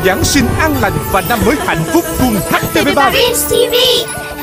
Giáng sinh an lành và năm mới hạnh phúc cùng HTV3. TV.